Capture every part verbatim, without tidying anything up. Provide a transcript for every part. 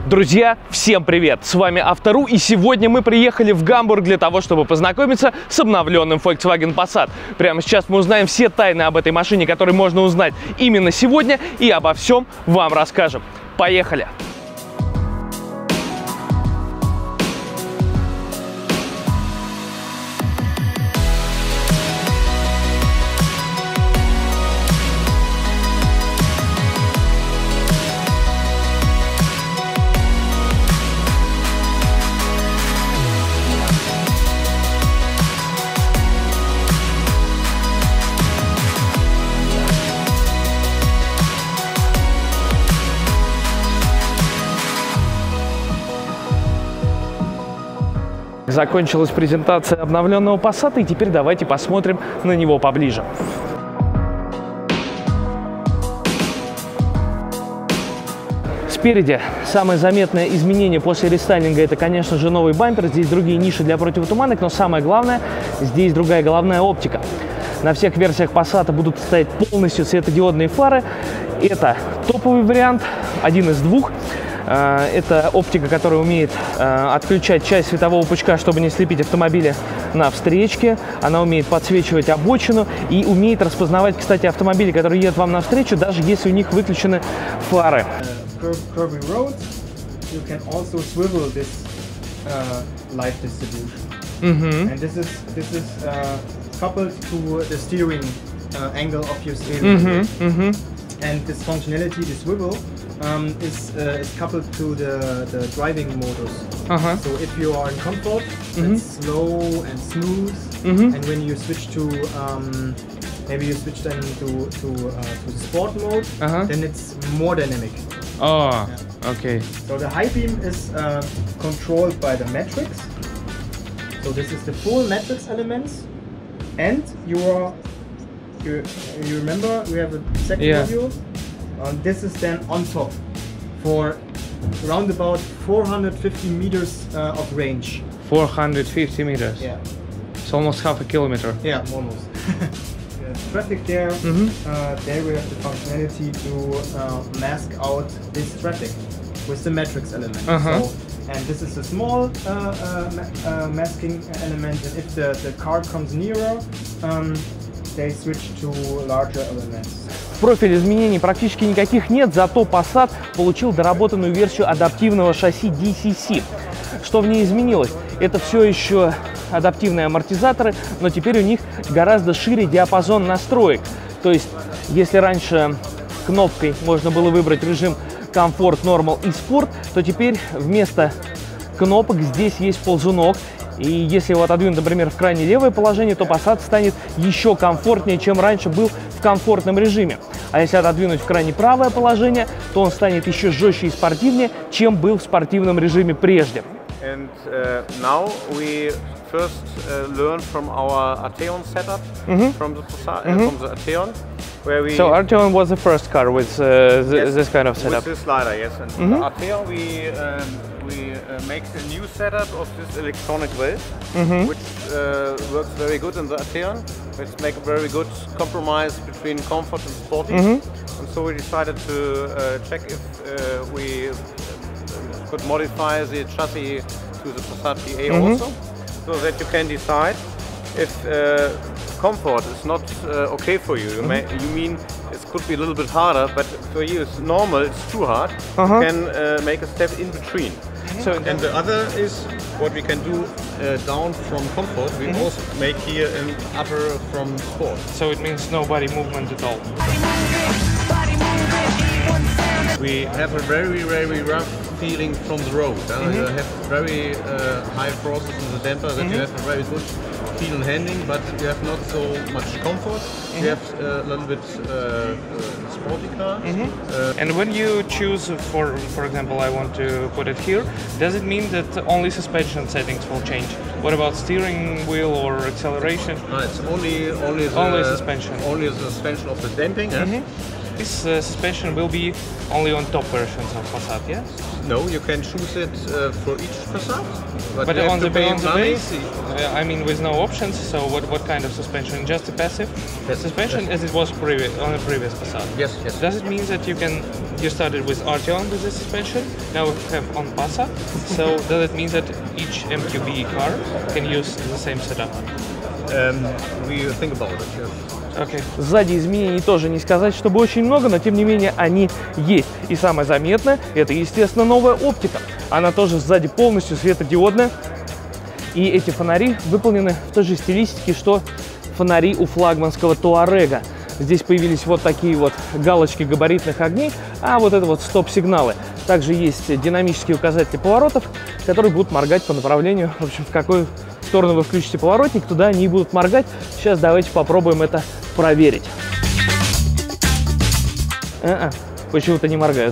Друзья, всем привет! С вами Автору, и сегодня мы приехали в Гамбург для того, чтобы познакомиться с обновленным Volkswagen Passat. Прямо сейчас мы узнаем все тайны об этой машине, которые можно узнать именно сегодня, и обо всем вам расскажем. Поехали! Закончилась презентация обновленного Passat, и теперь давайте посмотрим на него поближе. Спереди самое заметное изменение после рестайлинга — это, конечно же, новый бампер. Здесь другие ниши для противотуманок, но самое главное — здесь другая головная оптика. На всех версиях Passat будут стоять полностью светодиодные фары. Это топовый вариант, один из двух. Это оптика, которая умеет отключать часть светового пучка, чтобы не слепить автомобили на встречке. Она умеет подсвечивать обочину и умеет распознавать, кстати, автомобили, которые едут вам навстречу, даже если у них выключены фары. And this functionality, this swivel, um, is, uh, is coupled to the, the driving modus. Uh-huh. So if you are in comfort, mm-hmm. it's slow and smooth. Mm-hmm. And when you switch to, um, maybe you switch then to, to, uh, to the sport mode, uh-huh. then it's more dynamic. Oh, yeah. Okay. So the high beam is uh, controlled by the matrix. So this is the full matrix elements. And you are You, you remember we have a second yeah. module, and this is then on top for around about four hundred fifty meters uh, of range. four hundred fifty meters? Yeah. It's almost half a kilometer. Yeah, almost. There's traffic there. Mm-hmm. uh, there we have the functionality to uh, mask out this traffic with the matrix element. Uh-huh. So, and this is a small uh, uh, ma uh, masking element, and if the, the car comes nearer, um, they switch to larger elements. В профиле изменений практически никаких нет, зато Passat получил доработанную версию адаптивного шасси ди си си. Что в ней изменилось? Это все еще адаптивные амортизаторы, но теперь у них гораздо шире диапазон настроек. То есть, если раньше кнопкой можно было выбрать режим комфорт, нормал и спорт, то теперь вместо кнопок здесь есть ползунок. И если его отодвинуть, например, в крайне левое положение, то Passat станет еще комфортнее, чем раньше был в комфортном режиме. А если отодвинуть в крайне правое положение, то он станет еще жестче и спортивнее, чем был в спортивном режиме прежде. And uh, now we first uh, learn from our Arteon setup, mm-hmm. from the Passat, mm-hmm. uh, from the Arteon, where we. So Arteon was the first car with uh, th yes, this kind of setup. With this slider, yes. And mm-hmm. the Arteon we um, we uh, make a new setup of this electronic valve, mm-hmm. which uh, works very good in the Arteon. It's make a very good compromise between comfort and sporty. Mm-hmm. And so we decided to uh, check if uh, we could modify the chassis to the Passat B A mm-hmm. also, so that you can decide if uh, comfort is not uh, okay for you. You, mm-hmm. may, you mean it could be a little bit harder, but for you it's normal, it's too hard. Uh-huh. You can uh, make a step in between. Mm-hmm. So, and the other is what we can do uh, down from comfort. We mm-hmm. also make here an upper from sport. So it means no body movement at all. We have a very, very rough feeling from the road. Uh, mm-hmm. You have very uh, high forces in the damper that mm-hmm. you have a very good feel and handling, but you have not so much comfort. Mm-hmm. You have uh, a little bit uh, uh, sporty car. Mm-hmm. uh, and when you choose, for for example, I want to put it here, does it mean that only suspension settings will change? What about steering wheel or acceleration? Uh, it's only only the, only suspension. Only the suspension of the damping. Mm-hmm. Yes. this uh, suspension will be only on top versions of Passat, yes? No, you can choose it uh, for each Passat. But, But you on have the, to pay on the money. base, uh, I mean, with no options. So what what kind of suspension? Just a passive Yes, suspension, yes. as it was previous on the previous Passat. Yes, yes. Does it mean that you can you started with Arteon with this suspension? Now we have on Passat. So does it mean that each M Q B car can use the same setup? Um, we think about it. Yes. Okay. Сзади изменений тоже не сказать, чтобы очень много, но тем не менее они есть. И самое заметное, это, естественно, новая оптика. Она тоже сзади полностью светодиодная. И эти фонари выполнены в той же стилистике, что фонари у флагманского Туарега. Здесь появились вот такие вот галочки габаритных огней, а вот это вот стоп-сигналы. Также есть динамические указатели поворотов, которые будут моргать по направлению, в общем, в какую сторону вы включите поворотник, туда они будут моргать. Сейчас давайте попробуем это проверить. А-а, почему-то не моргают.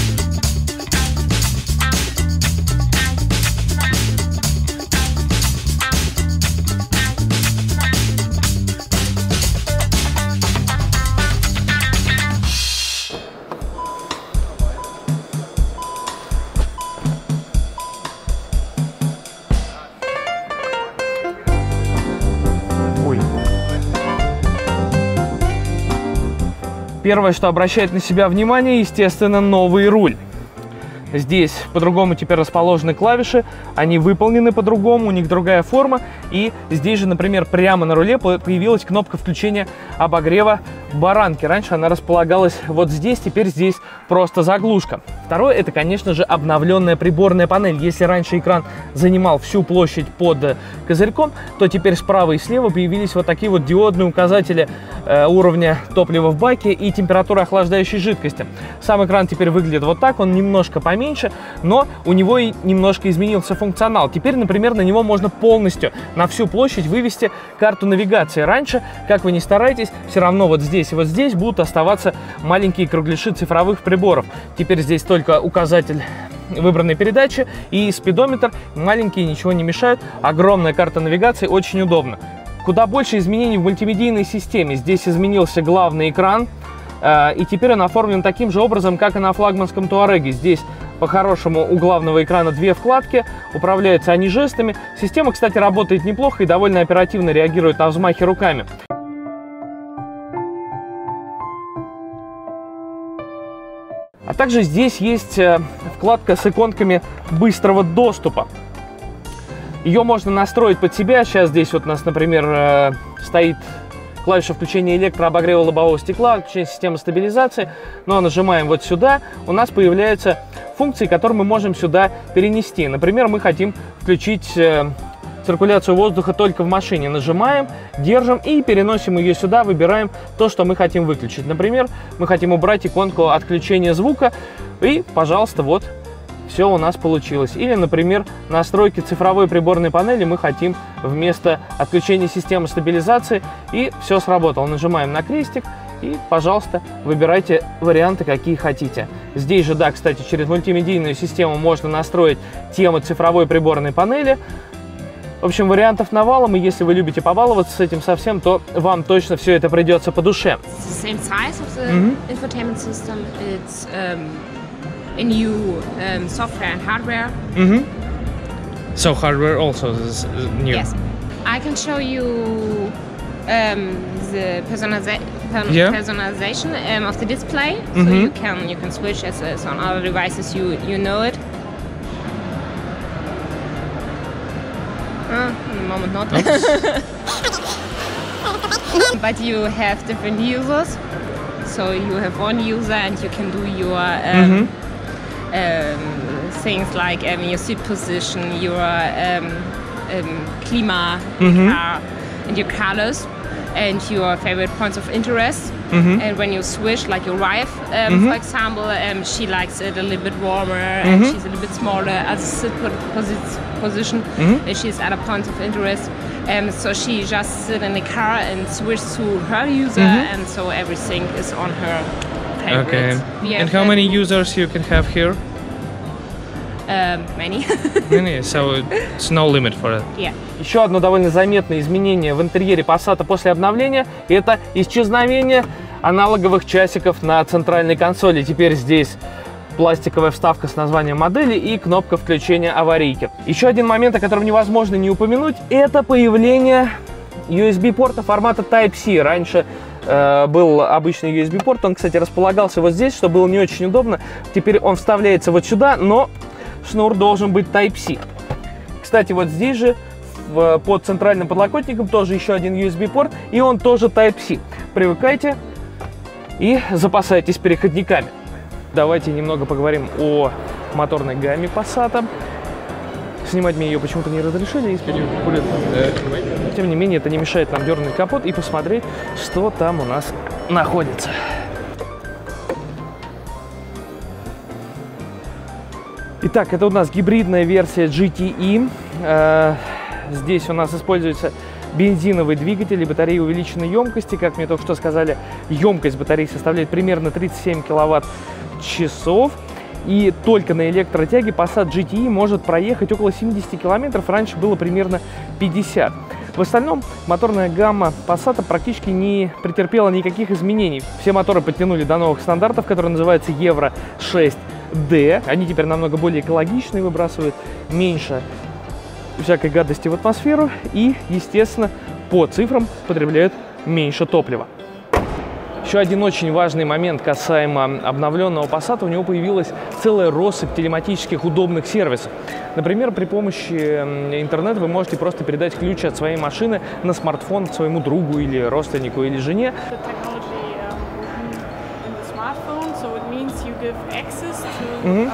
Первое, что обращает на себя внимание, естественно, новый руль. Здесь по-другому теперь расположены клавиши, они выполнены по-другому, у них другая форма. И здесь же, например, прямо на руле появилась кнопка включения обогрева баранки. Раньше она располагалась вот здесь, теперь здесь просто заглушка. Второе, это, конечно же, обновленная приборная панель. Если раньше экран занимал всю площадь под козырьком, то теперь справа и слева появились вот такие вот диодные указатели э, уровня топлива в баке и температуры охлаждающей жидкости. Сам экран теперь выглядит вот так, он немножко поменьше, но у него и немножко изменился функционал. Теперь, например, на него можно полностью на всю площадь вывести карту навигации. Раньше, как вы ни стараетесь, все равно вот здесь и вот здесь будут оставаться маленькие кругляши цифровых приборов. Теперь здесь только указатель выбранной передачи и спидометр. Маленькие, ничего не мешают. Огромная карта навигации, очень удобно. Куда больше изменений в мультимедийной системе. Здесь изменился главный экран, и теперь он оформлен таким же образом, как и на флагманском Туареге. Здесь по-хорошему у главного экрана две вкладки, управляются они жестами. Система, кстати, работает неплохо и довольно оперативно реагирует на взмахи руками. А также здесь есть вкладка с иконками быстрого доступа. Ее можно настроить под себя. Сейчас здесь вот у нас, например, стоит клавиша включения электрообогрева лобового стекла, отключение системы стабилизации. Но нажимаем вот сюда, у нас появляются функции, которые мы можем сюда перенести. Например, мы хотим включить циркуляцию воздуха только в машине. Нажимаем, держим и переносим ее сюда, выбираем то, что мы хотим выключить. Например, мы хотим убрать иконку отключения звука, и, пожалуйста, вот все у нас получилось. Или, например, настройки цифровой приборной панели мы хотим вместо отключения системы стабилизации, и все сработало. Нажимаем на крестик и, пожалуйста, выбирайте варианты, какие хотите. Здесь же, да, кстати, через мультимедийную систему можно настроить темы цифровой приборной панели. В общем, вариантов навалом, и если вы любите побаловаться с этим совсем, то вам точно все это придется по душе. A new um, software and hardware. Mm-hmm. So hardware also is new. Yes, I can show you um, the personaliza per yeah. personalization um, of the display. Mm-hmm. So you can you can switch as, as on other devices. You you know it. Uh, in the moment not. But you have different users. So you have one user and you can do your. Um, mm-hmm. Um, things like um, your seat position, your um, um, klima mm-hmm. car, and your colors, and your favorite points of interest. Mm-hmm. And when you switch, like your wife, um, mm-hmm. for example, um, she likes it a little bit warmer, mm-hmm. and she's a little bit smaller as a sit posi position, mm-hmm. and she's at a point of interest. Um, so she just sit in the car and switch to her user, mm-hmm. and so everything is on her. Okay. And how many users you can have here? Um, many. Many, so it's no limit for it. Yeah. Еще одно довольно заметное изменение в интерьере Passat после обновления – это исчезновение аналоговых часиков на центральной консоли. Теперь здесь пластиковая вставка с названием модели и кнопка включения аварийки. Еще один момент, о котором невозможно не упомянуть, это появление ю эс би-порта формата Type-C. Раньше э, был обычный ю эс би-порт, он, кстати, располагался вот здесь, что было не очень удобно. Теперь он вставляется вот сюда, но шнур должен быть Type-C. Кстати, вот здесь же в, под центральным подлокотником тоже еще один ю эс би-порт, и он тоже Type-C. Привыкайте и запасайтесь переходниками. Давайте немного поговорим о моторной гамме Passat. Снимать мне ее почему-то не разрешили. И тем не менее, это не мешает нам дернуть капот и посмотреть, что там у нас находится. Итак, это у нас гибридная версия джи ти и. Здесь у нас используется бензиновый двигатель и батареи увеличенной емкости. Как мне только что сказали, емкость батареи составляет примерно тридцать семь киловатт-часов. И только на электротяге Passat джи ти и может проехать около семидесяти километров. Раньше было примерно пятьдесят. В остальном моторная гамма Passat практически не претерпела никаких изменений. Все моторы подтянули до новых стандартов, которые называются Евро шесть дэ. Они теперь намного более экологичные, выбрасывают меньше всякой гадости в атмосферу и, естественно, по цифрам потребляют меньше топлива. Еще один очень важный момент касаемо обновленного Passat. У него появилась целая россыпь телематических удобных сервисов. Например, при помощи интернета вы можете просто передать ключ от своей машины на смартфон своему другу или родственнику или жене. Mm-hmm.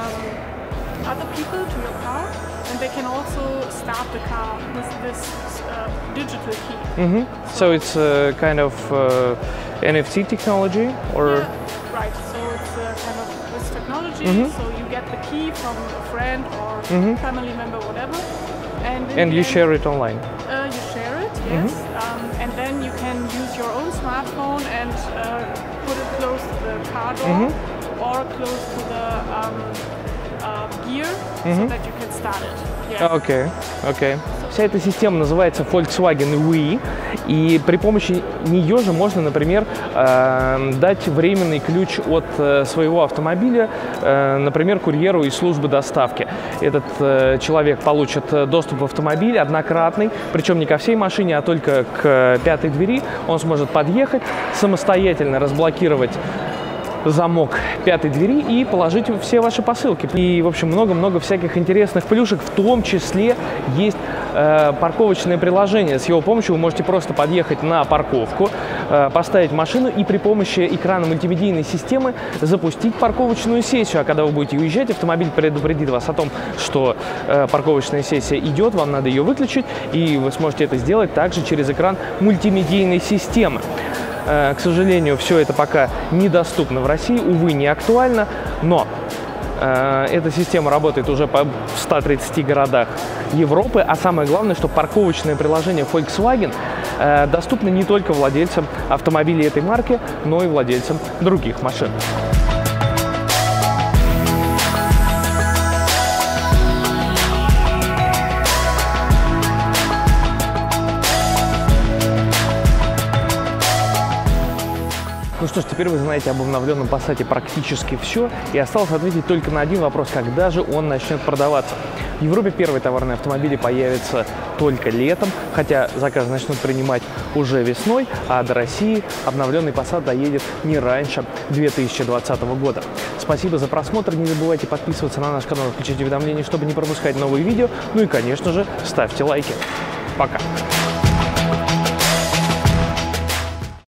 And they can also start the car with this uh, digital key. Mm-hmm. So it's a kind of uh, N F C technology, or yeah, right? So it's a kind of this technology. Mm-hmm. So you get the key from a friend or mm-hmm. family member, whatever, and and you end, share it online. Uh, you share it, yes, mm-hmm. um, and then you can use your own smartphone and uh, put it close to the car door mm-hmm. or close to the um, uh, gear, mm-hmm. so that you can start it. Окей, yeah. окей. Okay. Вся эта система называется Volkswagen ви, и при помощи нее же можно, например, э, дать временный ключ от э, своего автомобиля, э, например, курьеру из службы доставки. Этот э, человек получит доступ в автомобиль однократный, причем не ко всей машине, а только к пятой двери. Он сможет подъехать, самостоятельно разблокировать замок пятой двери и положить все ваши посылки. И, в общем, много-много всяких интересных плюшек, в том числе есть э, парковочное приложение. С его помощью вы можете просто подъехать на парковку, э, поставить машину и при помощи экрана мультимедийной системы запустить парковочную сессию. А когда вы будете уезжать, автомобиль предупредит вас о том, что э, парковочная сессия идет, вам надо ее выключить, и вы сможете это сделать также через экран мультимедийной системы. К сожалению, все это пока недоступно в России, увы, не актуально, но э, эта система работает уже по ста тридцати городах Европы, а самое главное, что парковочное приложение Volkswagen э, доступно не только владельцам автомобилей этой марки, но и владельцам других машин. Ну что ж, теперь вы знаете об обновленном Passat практически все, и осталось ответить только на один вопрос: когда же он начнет продаваться. В Европе первые товарные автомобили появятся только летом, хотя заказы начнут принимать уже весной, а до России обновленный Passat доедет не раньше две тысячи двадцатого года. Спасибо за просмотр, не забывайте подписываться на наш канал, включать уведомления, чтобы не пропускать новые видео, ну и, конечно же, ставьте лайки. Пока!